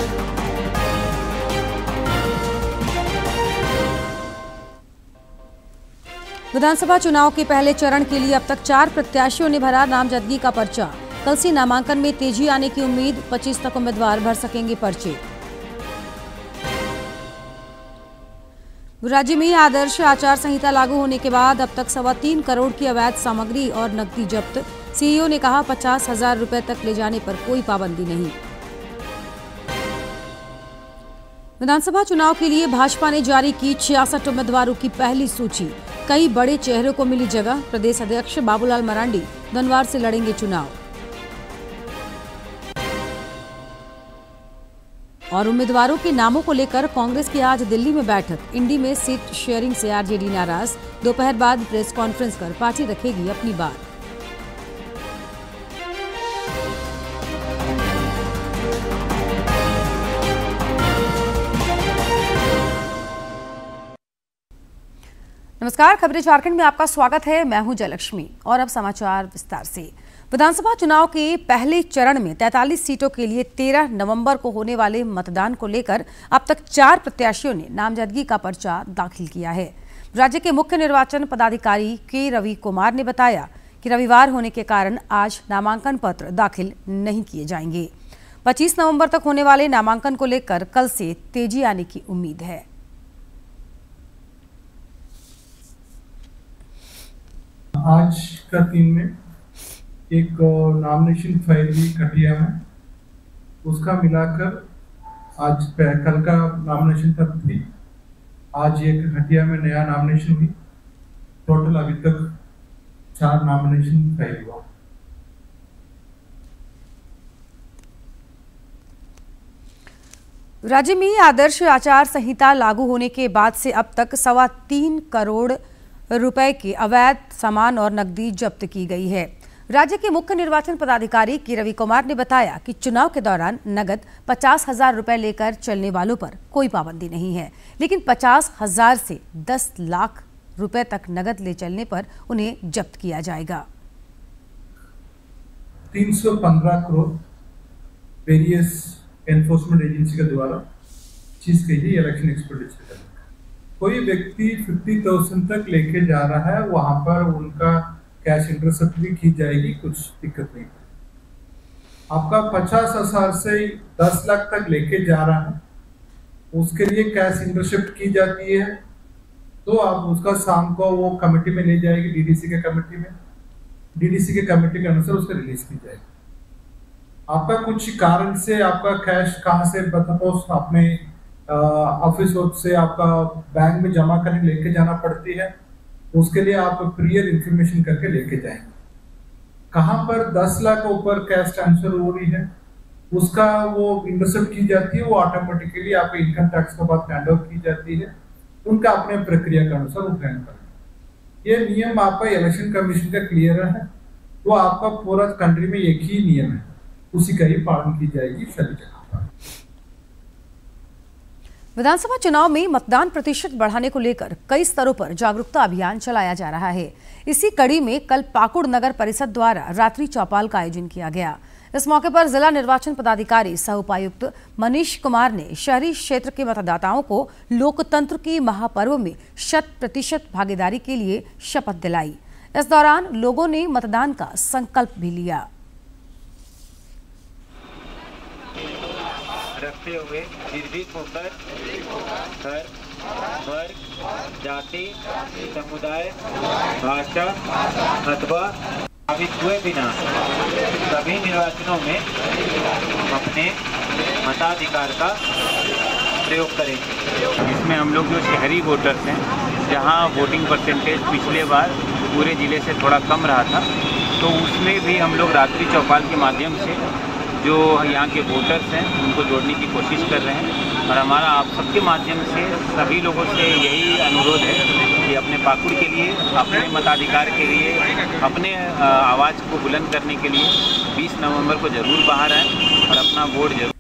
विधानसभा चुनाव के पहले चरण के लिए अब तक 4 प्रत्याशियों ने भरा नामजदगी का पर्चा। कल से नामांकन में तेजी आने की उम्मीद, 25 तक उम्मीदवार भर सकेंगे पर्चे। राज्य में आदर्श आचार संहिता लागू होने के बाद अब तक 3.25 करोड़ की अवैध सामग्री और नकदी जब्त। सीईओ ने कहा 50,000 रुपए तक ले जाने पर कोई पाबंदी नहीं। विधानसभा चुनाव के लिए भाजपा ने जारी की 66 उम्मीदवारों की पहली सूची। कई बड़े चेहरों को मिली जगह। प्रदेश अध्यक्ष बाबूलाल मरांडी धनवार से लड़ेंगे चुनाव। और उम्मीदवारों के नामों को लेकर कांग्रेस की आज दिल्ली में बैठक। इंडी में सीट शेयरिंग से आरजेडी नाराज। दोपहर बाद प्रेस कॉन्फ्रेंस कर पार्टी रखेगी अपनी बात। नमस्कार, खबरें झारखंड में आपका स्वागत है। मैं हूं जयलक्ष्मी और अब समाचार विस्तार से। विधानसभा चुनाव के पहले चरण में 43 सीटों के लिए 13 नवंबर को होने वाले मतदान को लेकर अब तक 4 प्रत्याशियों ने नामजदगी का पर्चा दाखिल किया है। राज्य के मुख्य निर्वाचन पदाधिकारी के रवि कुमार ने बताया कि रविवार होने के कारण आज नामांकन पत्र दाखिल नहीं किए जाएंगे। 25 नवंबर तक होने वाले नामांकन को लेकर कल से तेजी आने की उम्मीद है। आज का दिन में एक नॉमिनेशन फाइल भी खटिया में, उसका मिलाकर आज कल का नॉमिनेशन पत्र थी। आज एक खटिया में नया नॉमिनेशन हुई। टोटल अभी तक 4 नॉमिनेशन फाइल हुआ। राज्य में आदर्श आचार संहिता लागू होने के बाद से अब तक 3.25 करोड़ रुपए के अवैध सामान और नकदी जब्त की गई है। राज्य के मुख्य निर्वाचन पदाधिकारी के रवि कुमार ने बताया कि चुनाव के दौरान नगद 50,000 रुपए लेकर चलने वालों पर कोई पाबंदी नहीं है, लेकिन 50,000 से 10 लाख रुपए तक नगद ले चलने पर उन्हें जब्त किया जाएगा। 315 करोड़ वेरियस एनफोर्समेंट एजेंसी के द्वारा चीज के लिए इलेक्शन एक्सपेंडिचर। कोई व्यक्ति 50,000 तक लेके जा रहा है, वहां पर उनका कैश इंटरसेप्ट भी की जाएगी, कुछ दिक्कत नहीं। आपका 50,000 से 10 लाख तक लेके जा रहा है, उसके लिए कैश इंटरसेप्ट की जाती है, तो आप उसका शाम को वो कमेटी में ले जाएगी, डीडीसी के कमेटी में। डीडीसी के कमेटी के अनुसार उसको रिलीज की जाएगी। आपका कुछ कारण से आपका कैश कहाँ से सपोज आपने ऑफिस से आपका बैंक में जमा करने लेके जाना पड़ती है, उसके लिए आप प्रियर इंफॉर्मेशन करके लेके जाएंगे। कहाँ पर 10 लाख ऊपर कैश ट्रांसफर हो रही है, उसका वो इंटरसेप्ट की जाती है, वो ऑटोमेटिकली आपके इनकम टैक्स के बाद हैंड ओवर की जाती है। उनका अपने प्रक्रिया के अनुसार वो ग्रहण करें। ये नियम आपका इलेक्शन कमीशन का क्लियर है, वो आपका पूरा कंट्री में एक ही नियम है, उसी का ही पालन की जाएगी सभी जगह पर। विधानसभा चुनाव में मतदान प्रतिशत बढ़ाने को लेकर कई स्तरों पर जागरूकता अभियान चलाया जा रहा है। इसी कड़ी में कल पाकुड़ नगर परिषद द्वारा रात्रि चौपाल का आयोजन किया गया। इस मौके पर जिला निर्वाचन पदाधिकारी सह उपायुक्त मनीष कुमार ने शहरी क्षेत्र के मतदाताओं को लोकतंत्र के महापर्व में 100% भागीदारी के लिए शपथ दिलाई। इस दौरान लोगों ने मतदान का संकल्प भी लिया। रखते हुए निर्भीक होकर धर्म, वर्ग, जाति, समुदाय, भाषा अथवा प्रभावित हुए बिना सभी निर्वाचनों में अपने मताधिकार का प्रयोग करेंगे। इसमें हम लोग जो शहरी वोटर्स हैं, जहां वोटिंग परसेंटेज पिछले बार पूरे ज़िले से थोड़ा कम रहा था, तो उसमें भी हम लोग रात्रि चौपाल के माध्यम से जो यहाँ के वोटर्स हैं उनको जोड़ने की कोशिश कर रहे हैं। और हमारा आप सबके माध्यम से सभी लोगों से यही अनुरोध है कि अपने पाकुड़ के लिए, अपने मताधिकार के लिए, अपने आवाज़ को बुलंद करने के लिए 20 नवंबर को जरूर बाहर आएँ और अपना वोट जरूर।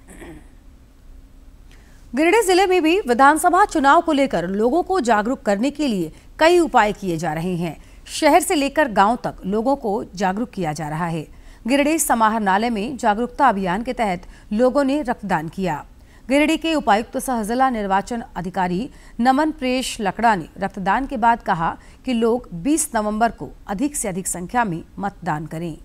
गिरिडीह जिले में भी विधानसभा चुनाव को लेकर लोगों को जागरूक करने के लिए कई उपाय किए जा रहे हैं। शहर से लेकर गांव तक लोगों को जागरूक किया जा रहा है। गिरिडीह समाहरणालय में जागरूकता अभियान के तहत लोगों ने रक्तदान किया। गिरिडीह के उपायुक्त सह जिला निर्वाचन अधिकारी नमन प्रेश लकड़ा ने रक्तदान के बाद कहा कि लोग 20 नवंबर को अधिक से अधिक संख्या में मतदान करें।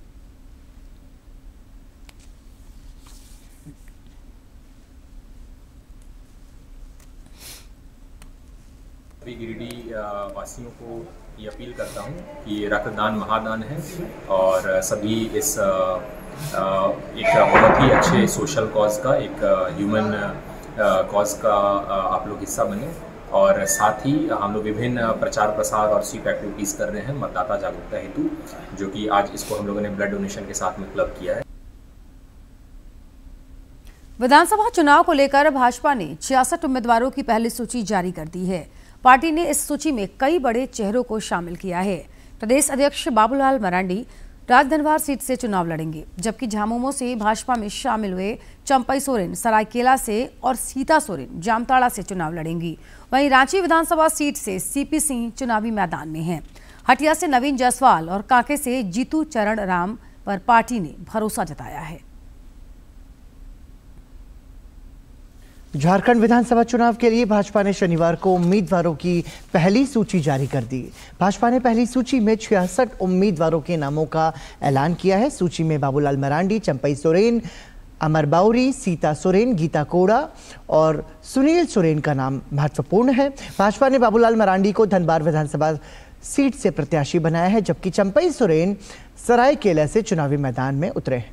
गिरिडीह वासियों को ये अपील करता हूँ कि रक्तदान महादान है और सभी इस एक बहुत ही अच्छे सोशल कॉज का, एक ह्यूमन कॉज का आप लोग हिस्सा बने। और साथ ही हम लोग विभिन्न प्रचार प्रसार और स्वीप एक्टिविटीज़ कर रहे हैं मतदाता जागरूकता हेतु, जो कि आज इसको हम लोगों ने ब्लड डोनेशन के साथ में क्लब किया है। विधानसभा चुनाव को लेकर भाजपा ने 66 उम्मीदवारों की पहली सूची जारी कर दी है। पार्टी ने इस सूची में कई बड़े चेहरों को शामिल किया है। प्रदेश अध्यक्ष बाबूलाल मरांडी राजधनवार सीट से चुनाव लड़ेंगे, जबकि झामुमो से भाजपा में शामिल हुए चंपई सोरेन सरायकेला से और सीता सोरेन जामताड़ा से चुनाव लड़ेंगी। वहीं रांची विधानसभा सीट से सीपी सिंह चुनावी मैदान में हैं। हटिया से नवीन जायसवाल और कांके से जीतू चरण राम पर पार्टी ने भरोसा जताया है। झारखंड विधानसभा चुनाव के लिए भाजपा ने शनिवार को उम्मीदवारों की पहली सूची जारी कर दी। भाजपा ने पहली सूची में 66 उम्मीदवारों के नामों का ऐलान किया है। सूची में बाबूलाल मरांडी, चंपई सोरेन, अमर बाउरी, सीता सोरेन, गीता कोड़ा और सुनील सोरेन का नाम महत्वपूर्ण है। भाजपा ने बाबूलाल मरांडी को धनबाद विधानसभा सीट से प्रत्याशी बनाया है, जबकि चंपई सोरेन सरायकेला से चुनावी मैदान में उतरे हैं।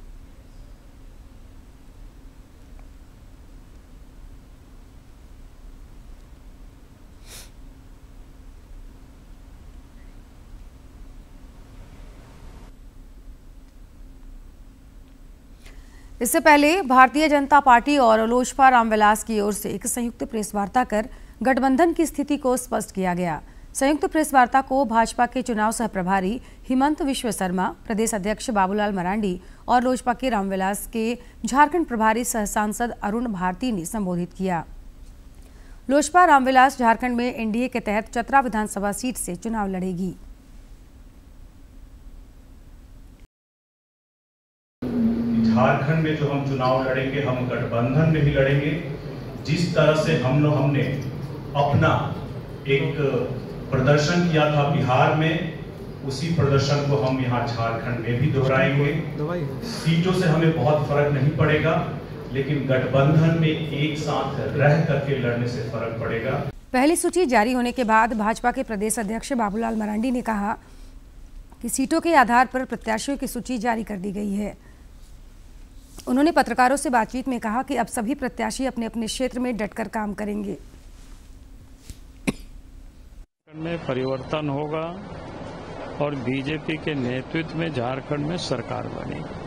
इससे पहले भारतीय जनता पार्टी और लोजपा रामविलास की ओर से एक संयुक्त प्रेस वार्ता कर गठबंधन की स्थिति को स्पष्ट किया गया। संयुक्त प्रेस वार्ता को भाजपा के चुनाव सह प्रभारी हिमंत विश्व शर्मा, प्रदेश अध्यक्ष बाबूलाल मरांडी और लोजपा के रामविलास के झारखंड प्रभारी सह सांसद अरुण भारती ने संबोधित किया। लोजपा रामविलास झारखंड में एनडीए के तहत चतरा विधानसभा सीट से चुनाव लड़ेगी। झारखंड में जो हम चुनाव लड़ेंगे, हम गठबंधन में भी लड़ेंगे। जिस तरह से हमने अपना एक प्रदर्शन किया था बिहार में, उसी प्रदर्शन को हम यहाँ झारखंड में भी दोहराएंगे। सीटों से हमें बहुत फर्क नहीं पड़ेगा, लेकिन गठबंधन में एक साथ रह करके लड़ने से फर्क पड़ेगा। पहली सूची जारी होने के बाद भाजपा के प्रदेश अध्यक्ष बाबूलाल मरांडी ने कहा कि सीटों के आधार पर प्रत्याशियों की सूची जारी कर दी गई है। उन्होंने पत्रकारों से बातचीत में कहा कि अब सभी प्रत्याशी अपने अपने क्षेत्र में डटकर काम करेंगे। में परिवर्तन होगा और बीजेपी के नेतृत्व में झारखंड में सरकार बनेगी।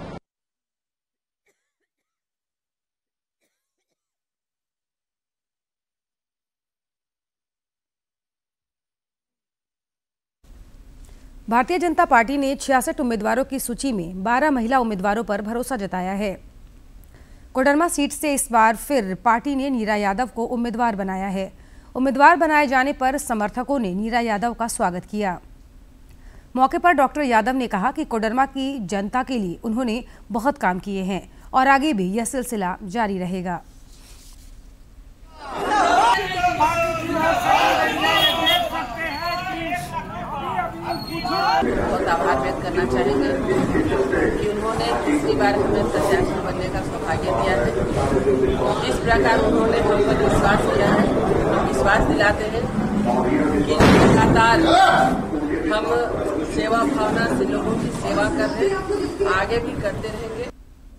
भारतीय जनता पार्टी ने 66 उम्मीदवारों की सूची में 12 महिला उम्मीदवारों पर भरोसा जताया है। कोडरमा सीट से इस बार फिर पार्टी ने नीरा यादव को उम्मीदवार बनाया है। उम्मीदवार बनाए जाने पर समर्थकों ने नीरा यादव का स्वागत किया। मौके पर डॉक्टर यादव ने कहा कि कोडरमा की जनता के लिए उन्होंने बहुत काम किए हैं और आगे भी यह सिलसिला जारी रहेगा। बहुत आभार व्यक्त करना चाहेंगे कि उन्होंने पिछली बार हमें प्रत्याशी बनने का सौभाग्य दिया है। जिस प्रकार उन्होंने हम पर विश्वास किया है, हम विश्वास दिलाते हैं कि लगातार हम सेवा भावना से लोगों की सेवा कर रहे हैं, आगे भी करते रहेंगे।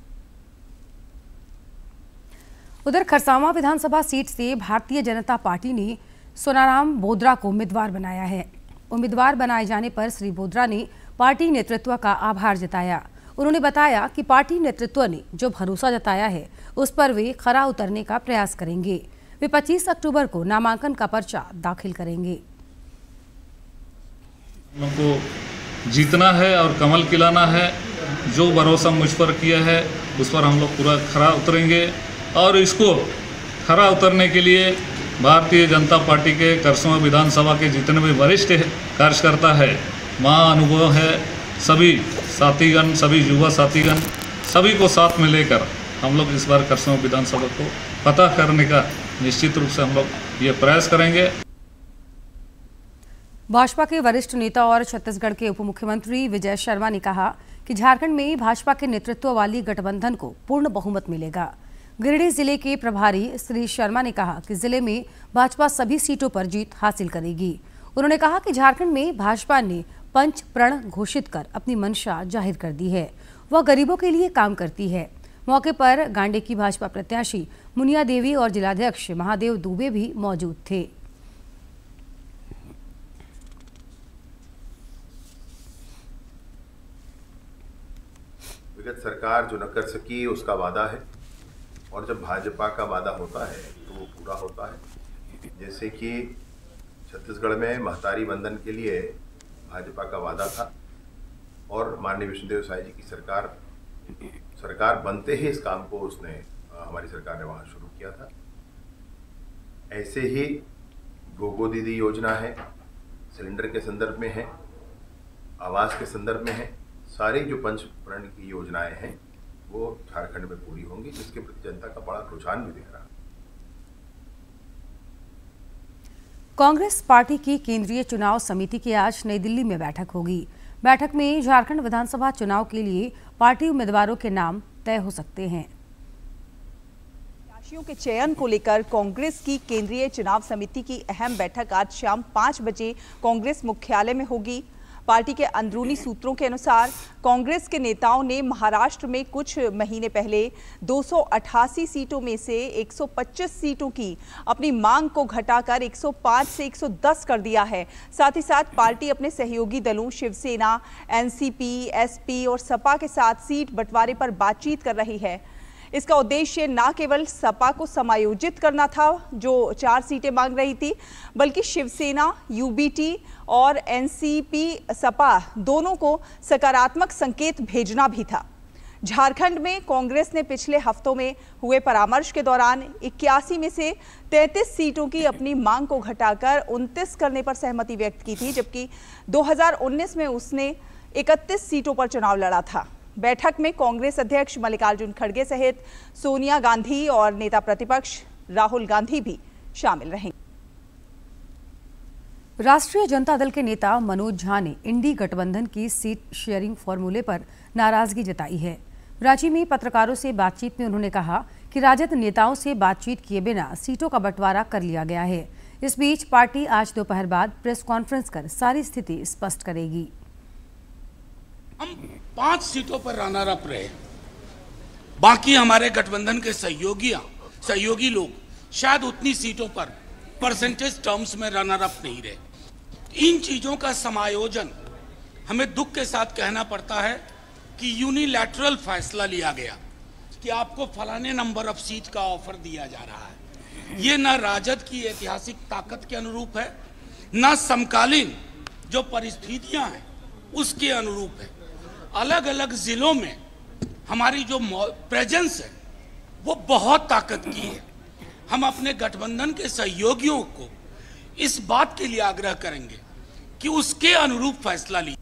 उधर खरसावां विधानसभा सीट से भारतीय जनता पार्टी ने सोनाराम बोद्रा को उम्मीदवार बनाया है। उम्मीदवार बनाए जाने पर श्री बोद्रा ने पार्टी नेतृत्व का आभार जताया। उन्होंने बताया कि पार्टी नेतृत्व ने जो भरोसा जताया है उस पर वे खरा उतरने का प्रयास करेंगे। वे 25 अक्टूबर को नामांकन का पर्चा दाखिल करेंगे। हमको जीतना है और कमल खिलाना है। जो भरोसा मुझ पर किया है उस पर हम लोग पूरा खरा उतरेंगे और इसको खरा उतरने के लिए भारतीय जनता पार्टी के खरसवां विधानसभा के जितने भी वरिष्ठ कार्यकर्ता है, वहाँ अनुभव है, सभी साथीगण, सभी युवा साथीगण, सभी को साथ में लेकर हम लोग इस बार खरसवां विधानसभा को पता करने का निश्चित रूप से हम लोग ये प्रयास करेंगे। भाजपा के वरिष्ठ नेता और छत्तीसगढ़ के उप मुख्यमंत्री विजय शर्मा ने कहा कि झारखंड में भाजपा के नेतृत्व वाली गठबंधन को पूर्ण बहुमत मिलेगा। गिरिडीह जिले के प्रभारी श्री शर्मा ने कहा कि जिले में भाजपा सभी सीटों पर जीत हासिल करेगी। उन्होंने कहा कि झारखंड में भाजपा ने पंच प्रण घोषित कर अपनी मंशा जाहिर कर दी है। वह गरीबों के लिए काम करती है। मौके पर गांडे की भाजपा प्रत्याशी मुनिया देवी और जिलाध्यक्ष महादेव दुबे भी मौजूद थे। विगत सरकार जो न कर सकी उसका वादा है, और जब भाजपा का वादा होता है तो वो पूरा होता है। जैसे कि छत्तीसगढ़ में महतारी बंधन के लिए भाजपा का वादा था, और माननीय विष्णुदेव साय जी की सरकार बनते ही इस काम को हमारी सरकार ने वहाँ शुरू किया था। ऐसे ही गोगो दीदी योजना है, सिलेंडर के संदर्भ में है, आवास के संदर्भ में है। सारी जो पंच प्रण की योजनाएं हैं वो झारखंड में पूरी होंगी, जिसके प्रति जनता का बड़ा रुझान भी दिख रहा है। कांग्रेस पार्टी की केंद्रीय चुनाव समिति की आज नई दिल्ली में बैठक होगी। बैठक में झारखंड विधानसभा चुनाव के लिए पार्टी उम्मीदवारों के नाम तय हो सकते हैं। प्रत्याशियों के चयन को लेकर कांग्रेस की केंद्रीय चुनाव समिति की अहम बैठक आज शाम 5 बजे कांग्रेस मुख्यालय में होगी। पार्टी के अंदरूनी सूत्रों के अनुसार कांग्रेस के नेताओं ने महाराष्ट्र में कुछ महीने पहले 288 सीटों में से 125 सीटों की अपनी मांग को घटाकर 105 से 110 कर दिया है। साथ ही साथ पार्टी अपने सहयोगी दलों शिवसेना, एनसीपी, एसपी और सपा के साथ सीट बंटवारे पर बातचीत कर रही है। इसका उद्देश्य न केवल सपा को समायोजित करना था जो 4 सीटें मांग रही थी, बल्कि शिवसेना, यूबीटी और एनसीपी सपा दोनों को सकारात्मक संकेत भेजना भी था। झारखंड में कांग्रेस ने पिछले हफ्तों में हुए परामर्श के दौरान 81 में से 33 सीटों की अपनी मांग को घटाकर 29 करने पर सहमति व्यक्त की थी, जबकि 2019 में उसने 31 सीटों पर चुनाव लड़ा था। बैठक में कांग्रेस अध्यक्ष मल्लिकार्जुन खड़गे सहित सोनिया गांधी और नेता प्रतिपक्ष राहुल गांधी भी शामिल रहेंगे। राष्ट्रीय जनता दल के नेता मनोज झा ने इंडी गठबंधन की सीट शेयरिंग फॉर्मूले पर नाराजगी जताई है। रांची में पत्रकारों से बातचीत में उन्होंने कहा कि राजद नेताओं से बातचीत किए बिना सीटों का बंटवारा कर लिया गया है। इस बीच पार्टी आज दोपहर बाद प्रेस कॉन्फ्रेंस कर सारी स्थिति स्पष्ट करेगी। हम 5 सीटों पर रनर अप रहे, बाकी हमारे गठबंधन के सहयोगी लोग शायद उतनी सीटों पर परसेंटेज टर्म्स में रनर अप नहीं रहे। इन चीजों का समायोजन हमें दुख के साथ कहना पड़ता है कि यूनिलैटरल फैसला लिया गया कि आपको फलाने नंबर ऑफ सीट का ऑफर दिया जा रहा है। ये न राजद की ऐतिहासिक ताकत के अनुरूप है, न समकालीन जो परिस्थितियां हैं उसके अनुरूप है। अलग अलग जिलों में हमारी जो प्रेजेंस है वो बहुत ताकत की है। हम अपने गठबंधन के सहयोगियों को इस बात के लिए आग्रह करेंगे कि उसके अनुरूप फैसला लीजिए।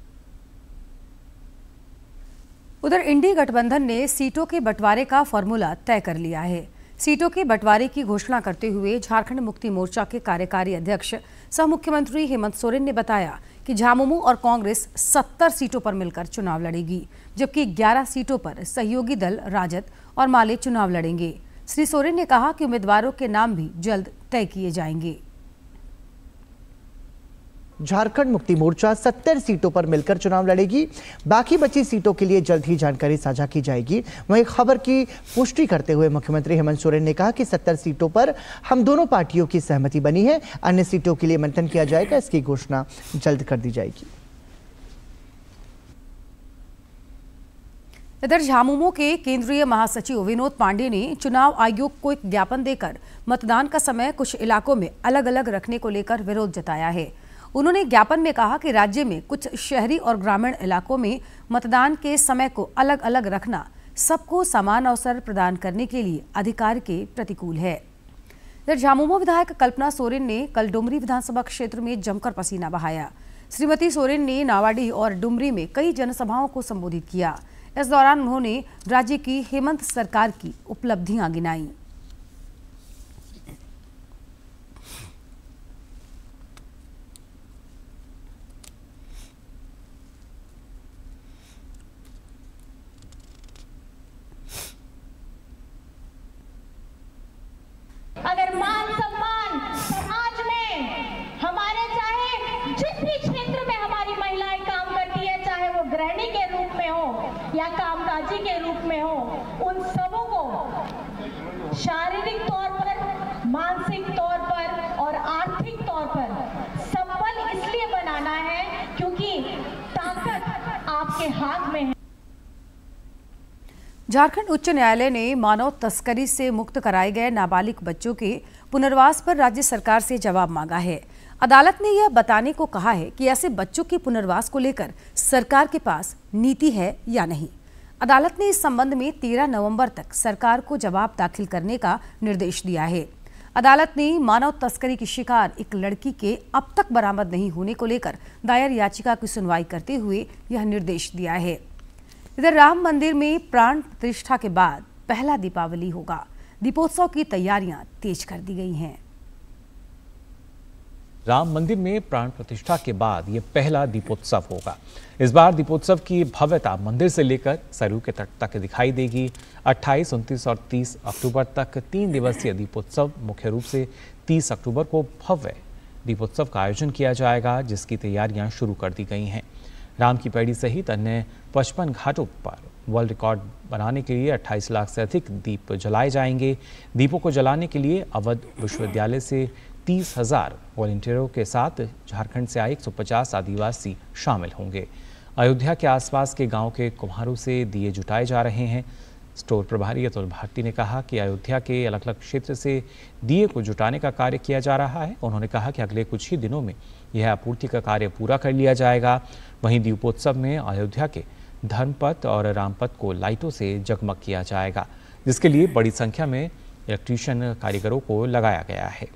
उधर इंडी गठबंधन ने सीटों के बंटवारे का फॉर्मूला तय कर लिया है। सीटों के बंटवारे की घोषणा करते हुए झारखंड मुक्ति मोर्चा के कार्यकारी अध्यक्ष सह मुख्यमंत्री हेमंत सोरेन ने बताया कि झामुमो और कांग्रेस 70 सीटों पर मिलकर चुनाव लड़ेगी, जबकि 11 सीटों पर सहयोगी दल राजद और माले चुनाव लड़ेंगे। श्री सोरेन ने कहा कि उम्मीदवारों के नाम भी जल्द तय किए जाएंगे। झारखंड मुक्ति मोर्चा 70 सीटों पर मिलकर चुनाव लड़ेगी। बाकी बची सीटों के लिए जल्द ही जानकारी साझा की जाएगी। वहीं खबर की पुष्टि करते हुए मुख्यमंत्री हेमंत सोरेन ने कहा कि 70 सीटों पर हम दोनों पार्टियों की सहमति बनी है। अन्य सीटों के लिए मंथन किया जाएगा, इसकी घोषणा जल्द कर दी जाएगी। इधर झामुमो के केंद्रीय महासचिव विनोद पांडे ने चुनाव आयोग को एक ज्ञापन देकर मतदान का समय कुछ इलाकों में अलग अलग रखने को लेकर विरोध जताया है। उन्होंने ज्ञापन में कहा कि राज्य में कुछ शहरी और ग्रामीण इलाकों में मतदान के समय को अलग अलग रखना सबको समान अवसर प्रदान करने के लिए अधिकार के प्रतिकूल है। इधर झामुमो विधायक कल्पना सोरेन ने कल डुमरी विधानसभा क्षेत्र में जमकर पसीना बहाया। श्रीमती सोरेन ने नावाडीह और डुमरी में कई जनसभाओं को संबोधित किया। इस दौरान उन्होंने राज्य की हेमंत सरकार की उपलब्धियां गिनाई। शारीरिक तौर पर, मानसिक तौर पर और आर्थिक तौर पर संपन्न इसलिए बनाना है क्योंकि ताकत आपके हाथ में है। झारखंड उच्च न्यायालय ने मानव तस्करी से मुक्त कराए गए नाबालिग बच्चों के पुनर्वास पर राज्य सरकार से जवाब मांगा है। अदालत ने यह बताने को कहा है कि ऐसे बच्चों के पुनर्वास को लेकर सरकार के पास नीति है या नहीं। अदालत ने इस संबंध में 13 नवंबर तक सरकार को जवाब दाखिल करने का निर्देश दिया है। अदालत ने मानव तस्करी की शिकार एक लड़की के अब तक बरामद नहीं होने को लेकर दायर याचिका की सुनवाई करते हुए यह निर्देश दिया है। इधर राम मंदिर में प्राण प्रतिष्ठा के बाद पहला दीपावली होगा। दीपोत्सव की तैयारियां तेज कर दी गई हैं। राम मंदिर में प्राण प्रतिष्ठा के बाद ये पहला दीपोत्सव होगा। इस बार दीपोत्सव की भव्यता मंदिर से लेकर सरयू के तट तक दिखाई देगी। 28, 29 और 30 अक्टूबर तक 3 दिवसीय दीपोत्सव मुख्य रूप से 30 अक्टूबर को भव्य दीपोत्सव का आयोजन किया जाएगा, जिसकी तैयारियां शुरू कर दी गई हैं। राम की पैड़ी सहित अन्य 55 घाटों पर वर्ल्ड रिकॉर्ड बनाने के लिए 28 लाख से अधिक दीप जलाए जाएंगे। दीपों को जलाने के लिए अवध विश्वविद्यालय से 30,000 वॉलंटियरों के साथ झारखंड से आए 150 आदिवासी शामिल होंगे। अयोध्या के आसपास के गांव के कुम्हारों से दिए जुटाए जा रहे हैं। स्टोर प्रभारी अतुल भारती ने कहा कि अयोध्या के अलग अलग क्षेत्र से दिए को जुटाने का कार्य किया जा रहा है। उन्होंने कहा कि अगले कुछ ही दिनों में यह आपूर्ति का कार्य पूरा कर लिया जाएगा। वहीं दीपोत्सव में अयोध्या के धर्मपथ और रामपथ को लाइटों से जगमग किया जाएगा, जिसके लिए बड़ी संख्या में इलेक्ट्रीशियन कारीगरों को लगाया गया है।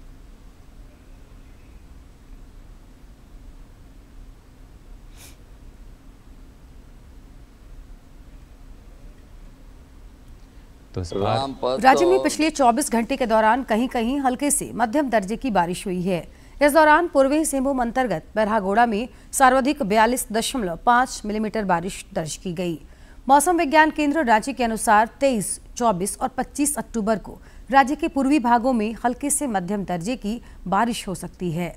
तो राज्य में पिछले 24 घंटे के दौरान कहीं कहीं हल्के से मध्यम दर्जे की बारिश हुई है। इस दौरान पूर्वी सिंहभूम अंतर्गत बरहागोड़ा में सर्वाधिक 42.5 मिलीमीटर बारिश दर्ज की गई। मौसम विज्ञान केंद्र रांची के अनुसार 23, 24 और 25 अक्टूबर को राज्य के पूर्वी भागों में हल्के से मध्यम दर्जे की बारिश हो सकती है।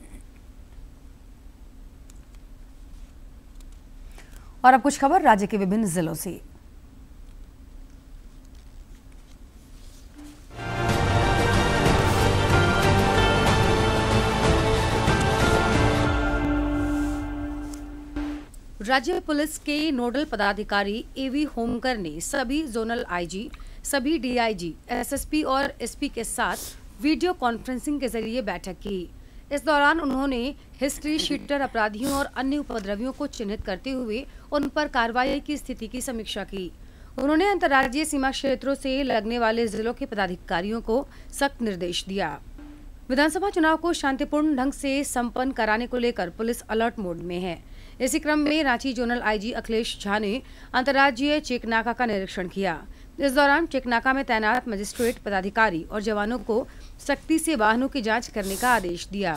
और अब कुछ खबर राज्य के विभिन्न जिलों से। राज्य पुलिस के नोडल पदाधिकारी एवी होमकर ने सभी जोनल आईजी, सभी डीआईजी, एसएसपी और एसपी के साथ वीडियो कॉन्फ्रेंसिंग के जरिए बैठक की। इस दौरान उन्होंने हिस्ट्री शीटर अपराधियों और अन्य उपद्रवियों को चिन्हित करते हुए उन पर कार्रवाई की स्थिति की समीक्षा की। उन्होंने अंतर्राज्यीय सीमा क्षेत्रों से लगने वाले जिलों के पदाधिकारियों को सख्त निर्देश दिया। विधानसभा चुनाव को शांतिपूर्ण ढंग से संपन्न कराने को लेकर पुलिस अलर्ट मोड में है। इसी क्रम में रांची जोनल आईजी अखिलेश झा ने अंतर्राज्यीय चेकनाका का निरीक्षण किया। इस दौरान चेकनाका में तैनात मजिस्ट्रेट, पदाधिकारी और जवानों को सख्ती से वाहनों की जांच करने का आदेश दिया।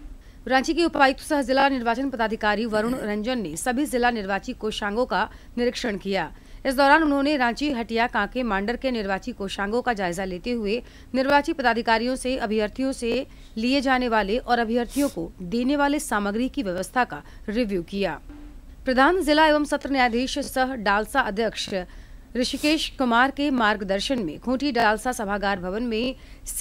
रांची के उपायुक्त सह जिला निर्वाचन पदाधिकारी वरुण रंजन ने सभी जिला निर्वाची कोषांगों का निरीक्षण किया। इस दौरान उन्होंने रांची, हटिया, कांके, मांडर के निर्वाची कोषांगों का जायजा लेते हुए निर्वाची पदाधिकारियों से अभ्यर्थियों से लिए जाने वाले और अभ्यर्थियों को देने वाले सामग्री की व्यवस्था का रिव्यू किया। प्रधान जिला एवं सत्र न्यायाधीश सह डालसा अध्यक्ष ऋषिकेश कुमार के मार्गदर्शन में खूंटी डालसा सभागार भवन में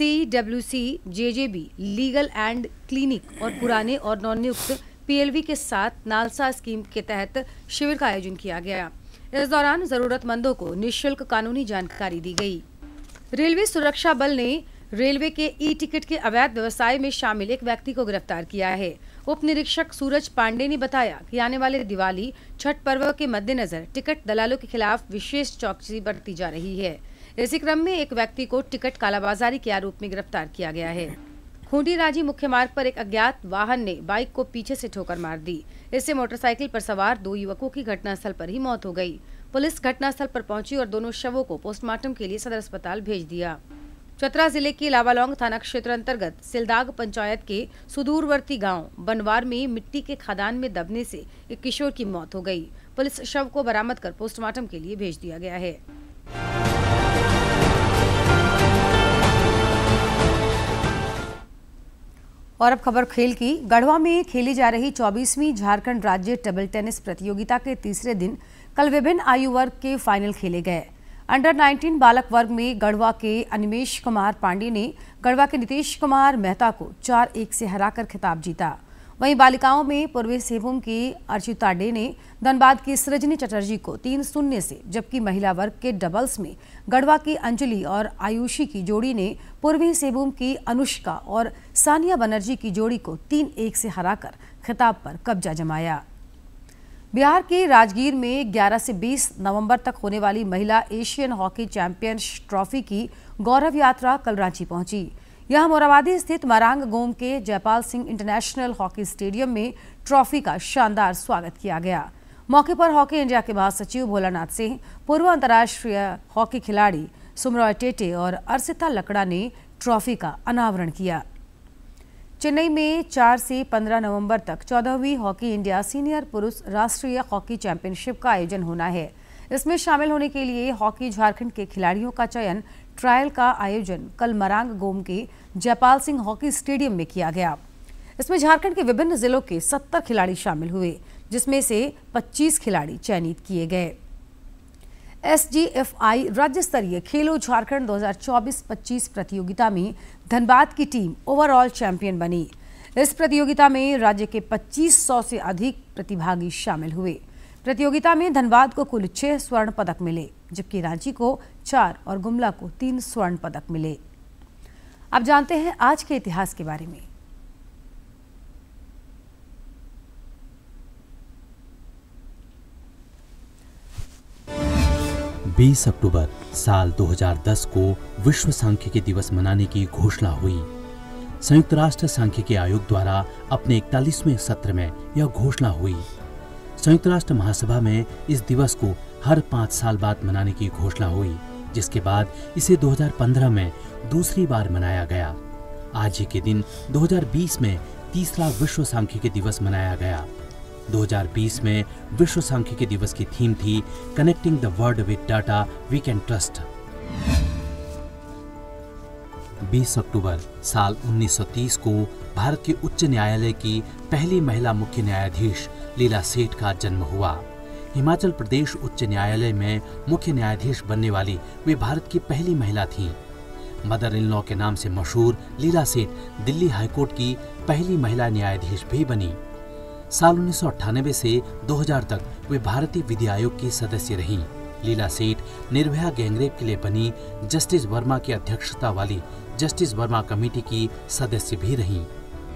CWC, JJB, legal aid clinic और पुराने और नवनियुक्त PLV के साथ नालसा स्कीम के तहत शिविर का आयोजन किया गया। इस दौरान जरूरतमंदों को निःशुल्क कानूनी जानकारी दी गई। रेलवे सुरक्षा बल ने रेलवे के ई-टिकट के अवैध व्यवसाय में शामिल एक व्यक्ति को गिरफ्तार किया है। उप निरीक्षक सूरज पांडे ने बताया कि आने वाले दिवाली, छठ पर्व के मद्देनजर टिकट दलालों के खिलाफ विशेष चौकसी बरती जा रही है। इसी क्रम में एक व्यक्ति को टिकट कालाबाजारी के आरोप में गिरफ्तार किया गया है। खूंटी रांची मुख्य मार्ग पर एक अज्ञात वाहन ने बाइक को पीछे से ठोकर मार दी। इससे मोटरसाइकिल पर सवार 2 युवकों की घटनास्थल पर ही मौत हो गई। पुलिस घटनास्थल पर पहुंची और दोनों शवों को पोस्टमार्टम के लिए सदर अस्पताल भेज दिया। चतरा जिले के लावालौंग थाना क्षेत्र अंतर्गत सिलदाग पंचायत के सुदूरवर्ती गांव बनवार में मिट्टी के खदान में दबने से एक किशोर की मौत हो गई। पुलिस शव को बरामद कर पोस्टमार्टम के लिए भेज दिया गया है। और अब खबर खेल की। गढ़वा में खेली जा रही 24वीं झारखंड राज्य टेबल टेनिस प्रतियोगिता के तीसरे दिन कल विभिन्न आयु वर्ग के फाइनल खेले गए। अंडर 19 बालक वर्ग में गढ़वा के अनिमेश कुमार पांडे ने गढ़वा के नीतीश कुमार मेहता को 4-1 से हराकर खिताब जीता। वहीं बालिकाओं में पूर्वी सिंहभूम की अर्चिता डे ने धनबाद की सृजनी चटर्जी को 3-0 से, जबकि महिला वर्ग के डबल्स में गढ़वा की अंजलि और आयुषी की जोड़ी ने पूर्वी सिंहभूम की अनुष्का और सानिया बनर्जी की जोड़ी को 3-1 से हराकर खिताब पर कब्जा जमाया। बिहार के राजगीर में 11 से 20 नवंबर तक होने वाली महिला एशियन हॉकी चैंपियंस ट्रॉफी की गौरव यात्रा कल रांची पहुंची। यहां मोराबादी स्थित Marang Gomke Jaipal Singh international hockey stadium में ट्रॉफी का शानदार स्वागत किया गया। मौके पर हॉकी इंडिया के महासचिव भोलानाथ सिंह, पूर्व अंतर्राष्ट्रीय हॉकी खिलाड़ी सुमरॉय टेटे और अर्सिता लकड़ा ने ट्रॉफी का अनावरण किया। चेन्नई में 4 से 15 नवंबर तक 14वीं हॉकी इंडिया सीनियर पुरुष राष्ट्रीय हॉकी चैंपियनशिप का आयोजन होना है। इसमें शामिल होने के लिए हॉकी झारखंड के खिलाड़ियों का चयन ट्रायल का आयोजन कल Marang Gomke Jaipal Singh hockey stadium में किया गया। इसमें झारखंड के विभिन्न जिलों के 70 खिलाड़ी शामिल हुए, जिसमें से 25 खिलाड़ी चयनित किए गए। SGFI राज्य स्तरीय खेलो झारखंड 2024-25 प्रतियोगिता में धनबाद की टीम ओवरऑल चैंपियन बनी। इस प्रतियोगिता में राज्य के 2500 से अधिक प्रतिभागी शामिल हुए। प्रतियोगिता में धनबाद को कुल 6 स्वर्ण पदक मिले, जबकि रांची को 4 और गुमला को 3 स्वर्ण पदक मिले। अब जानते हैं आज के इतिहास के बारे में। 20 अक्टूबर साल 2010 को विश्व सांख्यिकी दिवस मनाने की घोषणा हुई। संयुक्त राष्ट्र सांख्यिकी आयोग द्वारा अपने 41वें सत्र में यह घोषणा हुई। संयुक्त राष्ट्र महासभा में इस दिवस को हर 5 साल बाद मनाने की घोषणा हुई, जिसके बाद इसे 2015 में दूसरी बार मनाया गया। आज ही के दिन 2020 में तीसरा विश्व सांख्यिकी दिवस मनाया गया। 2020 में विश्व सांख्यिकी दिवस की थीम थी connecting the world with data we can trust. 20 अक्टूबर साल 1930 को भारत के उच्च न्यायालय की पहली महिला मुख्य न्यायाधीश लीला सेठ का जन्म हुआ। हिमाचल प्रदेश उच्च न्यायालय में मुख्य न्यायाधीश बनने वाली वे भारत की पहली महिला थीं। मदर इन लॉ के नाम से मशहूर लीला सेठ दिल्ली हाईकोर्ट की पहली महिला न्यायाधीश भी बनी। साल 1998 से 2000 तक वे भारतीय विधि आयोग की सदस्य रहीं। लीला सेठ निर्भया गैंगरेप के लिए बनी जस्टिस वर्मा की अध्यक्षता वाली जस्टिस वर्मा कमेटी की सदस्य भी रहीं।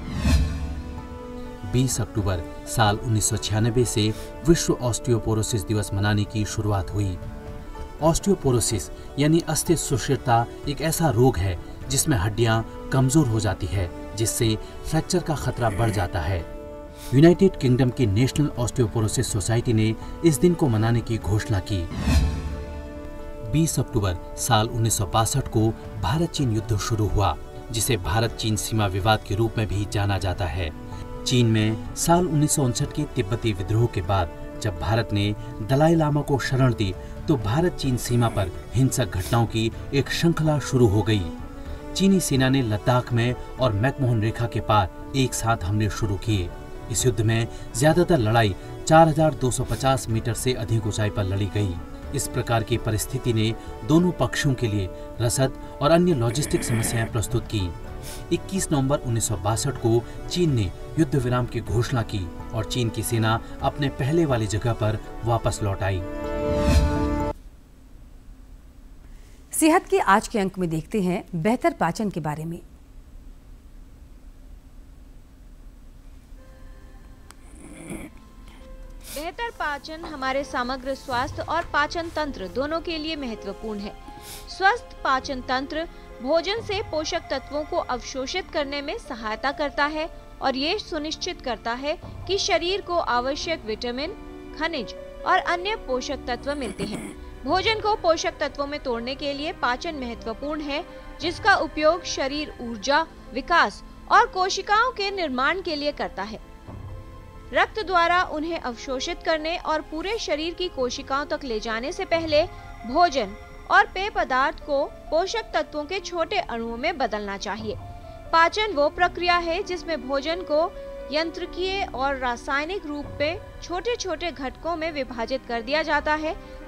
20 अक्टूबर साल 1996 से विश्व ऑस्टियोपोरोसिस दिवस मनाने की शुरुआत हुई। ऑस्टियोपोरोसिस यानी अस्थि सुषिरता एक ऐसा रोग है जिसमें हड्डियां कमजोर हो जाती है, जिससे फ्रैक्चर का खतरा बढ़ जाता है। यूनाइटेड किंगडम की नेशनल ऑस्टियोपोरोसिस सोसाइटी ने इस दिन को मनाने की घोषणा की। 20 अक्टूबर साल 1962 को भारत चीन युद्ध शुरू हुआ, जिसे भारत चीन सीमा विवाद के रूप में भी जाना जाता है। चीन में साल 1959 के तिब्बती विद्रोह के बाद जब भारत ने दलाई लामा को शरण दी, तो भारत चीन सीमा पर हिंसक घटनाओं की एक श्रृंखला शुरू हो गई। चीनी सेना ने लद्दाख में और मैकमोहन रेखा के पार एक साथ हमले शुरू किए। इस युद्ध में ज्यादातर लड़ाई 4250 मीटर से अधिक ऊंचाई पर लड़ी गई। इस प्रकार की परिस्थिति ने दोनों पक्षों के लिए रसद और अन्य लॉजिस्टिक समस्याएं प्रस्तुत की। 21 नवंबर 1962 को चीन ने युद्ध विराम की घोषणा की और चीन की सेना अपने पहले वाली जगह पर वापस लौट आई। सेहत के आज के अंक में देखते हैं बेहतर पाचन के बारे में। बेहतर पाचन हमारे समग्र स्वास्थ्य और पाचन तंत्र दोनों के लिए महत्वपूर्ण है। स्वस्थ पाचन तंत्र भोजन से पोषक तत्वों को अवशोषित करने में सहायता करता है और ये सुनिश्चित करता है कि शरीर को आवश्यक विटामिन, खनिज और अन्य पोषक तत्व मिलते हैं। भोजन को पोषक तत्वों में तोड़ने के लिए पाचन महत्वपूर्ण है, जिसका उपयोग शरीर ऊर्जा, विकास और कोशिकाओं के निर्माण के लिए करता है। रक्त द्वारा उन्हें अवशोषित करने और पूरे शरीर की कोशिकाओं तक ले जाने से पहले भोजन और पेय पदार्थ को पोषक तत्वों के छोटे अणुओं में बदलना चाहिए। पाचन वो प्रक्रिया है जिसमें भोजन को यंत्रिकीय और रासायनिक रूप में छोटे छोटे घटकों में विभाजित कर दिया जाता है,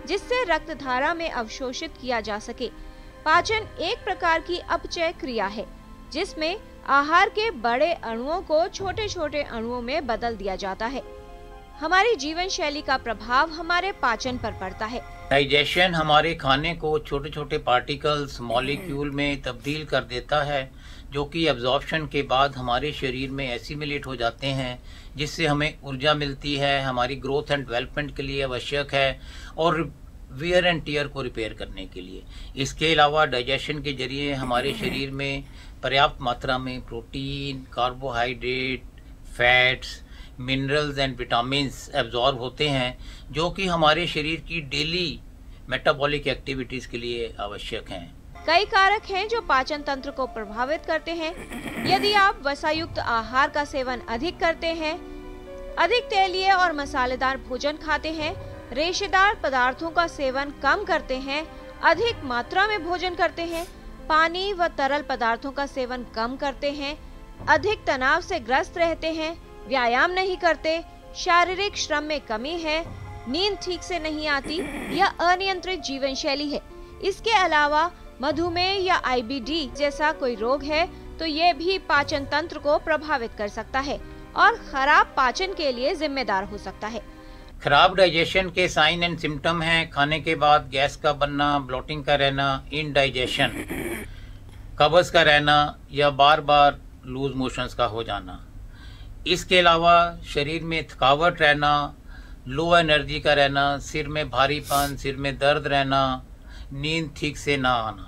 जिससे रक्त धारा में अवशोषित किया जा सके। पाचन एक प्रकार की अपचय क्रिया है जिसमें आहार के बड़े अणुओं को छोटे छोटे अणुओं में बदल दिया जाता है। हमारी जीवन शैली का प्रभाव हमारे पाचन पर पड़ता है। डाइजेशन हमारे खाने को छोटे छोटे पार्टिकल्स मॉलिक्यूल में तब्दील कर देता है, जो कि एब्जॉर्प्शन के बाद हमारे शरीर में एसिमिलेट हो जाते हैं, जिससे हमें ऊर्जा मिलती है, हमारी ग्रोथ एंड डेवलपमेंट के लिए आवश्यक है और वियर एंड टीयर को रिपेयर करने के लिए। इसके अलावा डाइजेशन के जरिए हमारे शरीर में पर्याप्त मात्रा में protein, carbohydrate, fats, minerals and vitamins absorb होते हैं, जो कि हमारे शरीर की डेली मेटाबॉलिक एक्टिविटीज़ के लिए आवश्यक हैं। कई कारक हैं जो पाचन तंत्र को प्रभावित करते हैं। यदि आप वसायुक्त आहार का सेवन अधिक करते हैं, अधिक तेलीय और मसालेदार भोजन खाते हैं, रेशेदार पदार्थों का सेवन कम करते हैं, अधिक मात्रा में भोजन करते हैं, पानी व तरल पदार्थों का सेवन कम करते हैं, अधिक तनाव से ग्रस्त रहते हैं, व्यायाम नहीं करते, शारीरिक श्रम में कमी है, नींद ठीक से नहीं आती या अनियंत्रित जीवन शैली है। इसके अलावा मधुमेह या IBD जैसा कोई रोग है तो ये भी पाचन तंत्र को प्रभावित कर सकता है और खराब पाचन के लिए जिम्मेदार हो सकता है। खराब डाइजेशन के साइन एंड सिम्टम हैं खाने के बाद गैस का बनना, ब्लोटिंग का रहना, इनडाइजेशन, कब्ज का रहना या बार बार लूज मोशंस का हो जाना। इसके अलावा शरीर में थकावट रहना, लो एनर्जी का रहना, सिर में भारीपन, सिर में दर्द रहना, नींद ठीक से ना आना।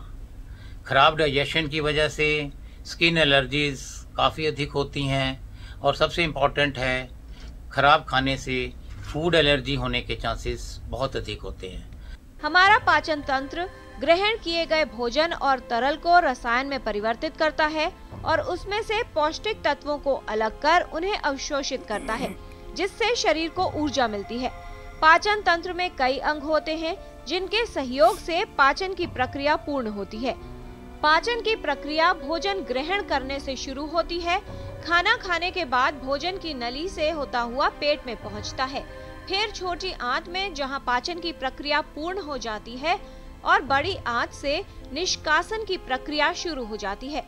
खराब डाइजेशन की वजह से स्किन एलर्जीज काफ़ी अधिक होती हैं और सबसे इम्पॉर्टेंट है खराब खाने से फूड एलर्जी होने के चांसेस बहुत अधिक होते हैं। हमारा पाचन तंत्र ग्रहण किए गए भोजन और तरल को रसायन में परिवर्तित करता है और उसमें से पौष्टिक तत्वों को अलग कर उन्हें अवशोषित करता है, जिससे शरीर को ऊर्जा मिलती है। पाचन तंत्र में कई अंग होते हैं जिनके सहयोग से पाचन की प्रक्रिया पूर्ण होती है। पाचन की प्रक्रिया भोजन ग्रहण करने से शुरू होती है। खाना खाने के बाद भोजन की नली से होता हुआ पेट में पहुंचता है, फिर छोटी आंत में जहां पाचन की प्रक्रिया पूर्ण हो जाती है और बड़ी आंत से निष्कासन की प्रक्रिया शुरू हो जाती है।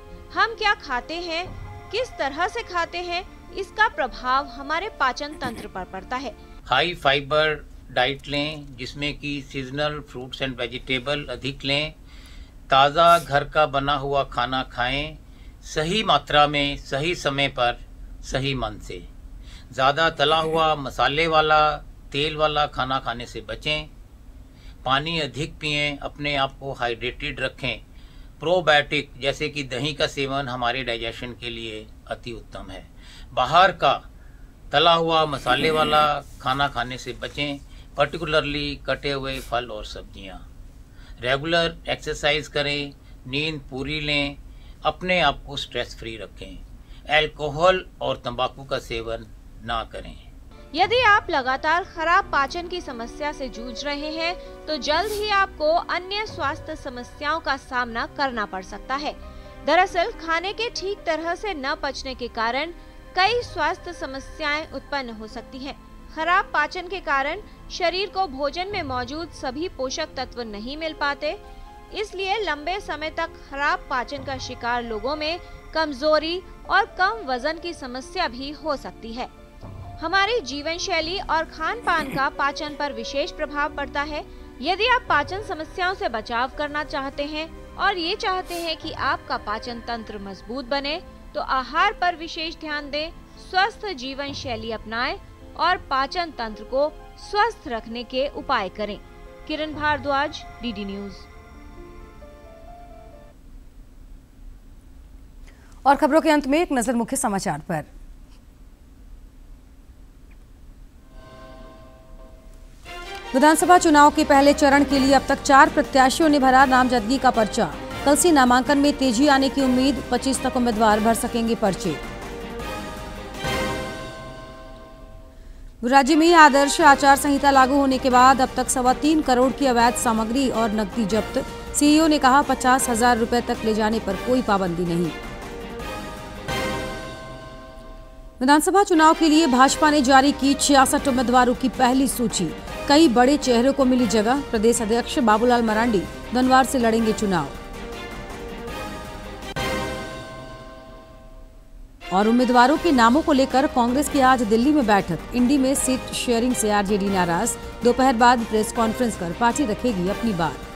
हम क्या खाते हैं, किस तरह से खाते हैं, इसका प्रभाव हमारे पाचन तंत्र पर पड़ता है। हाई फाइबर डाइट लें, जिसमें कि सीजनल फ्रूट्स एंड वेजिटेबल अधिक लें, ताज़ा घर का बना हुआ खाना खाएं, सही मात्रा में, सही समय पर, सही मन से। ज़्यादा तला हुआ, मसाले वाला, तेल वाला खाना खाने से बचें। पानी अधिक पिएं, अपने आप को हाइड्रेटेड रखें। प्रोबायोटिक जैसे कि दही का सेवन हमारे डाइजेशन के लिए अति उत्तम है। बाहर का तला हुआ, मसाले वाला खाना खाने से बचें, पर्टिकुलरली कटे हुए फल और सब्जियां। रेगुलर एक्सरसाइज करें, नींद पूरी लें, अपने आप को स्ट्रेस फ्री रखें। अल्कोहल और तंबाकू का सेवन ना करें। यदि आप लगातार खराब पाचन की समस्या से जूझ रहे हैं तो जल्द ही आपको अन्य स्वास्थ्य समस्याओं का सामना करना पड़ सकता है। दरअसल खाने के ठीक तरह से न पचने के कारण कई स्वास्थ्य समस्याएं उत्पन्न हो सकती हैं। खराब पाचन के कारण शरीर को भोजन में मौजूद सभी पोषक तत्व नहीं मिल पाते, इसलिए लंबे समय तक खराब पाचन का शिकार लोगों में कमजोरी और कम वजन की समस्या भी हो सकती है। हमारी जीवन शैली और खान पान का पाचन पर विशेष प्रभाव पड़ता है। यदि आप पाचन समस्याओं से बचाव करना चाहते हैं और ये चाहते हैं कि आपका पाचन तंत्र मजबूत बने, तो आहार पर विशेष ध्यान दें, स्वस्थ जीवन शैली अपनाएं और पाचन तंत्र को स्वस्थ रखने के उपाय करें। Kiran Bharadwaj, DD news. और खबरों के अंत में एक नजर मुख्य समाचार पर। विधानसभा चुनाव के पहले चरण के लिए अब तक 4 प्रत्याशियों ने भरा नामजदगी का पर्चा। कल से नामांकन में तेजी आने की उम्मीद, 25 तक उम्मीदवार भर सकेंगे पर्चे। राज्य में आदर्श आचार संहिता लागू होने के बाद अब तक 3.25 करोड़ की अवैध सामग्री और नकदी जब्त। सीईओ ने कहा 50,000 रुपए तक ले जाने पर कोई पाबंदी नहीं। विधानसभा चुनाव के लिए भाजपा ने जारी की 66 उम्मीदवारों की पहली सूची। कई बड़े चेहरों को मिली जगह। प्रदेश अध्यक्ष बाबूलाल मरांडी धनवार से लड़ेंगे चुनाव। और उम्मीदवारों के नामों को लेकर कांग्रेस की आज दिल्ली में बैठक। इंडी में सीट शेयरिंग से आरजेडी नाराज। दोपहर बाद प्रेस कॉन्फ्रेंस कर पार्टी रखेगी अपनी बात।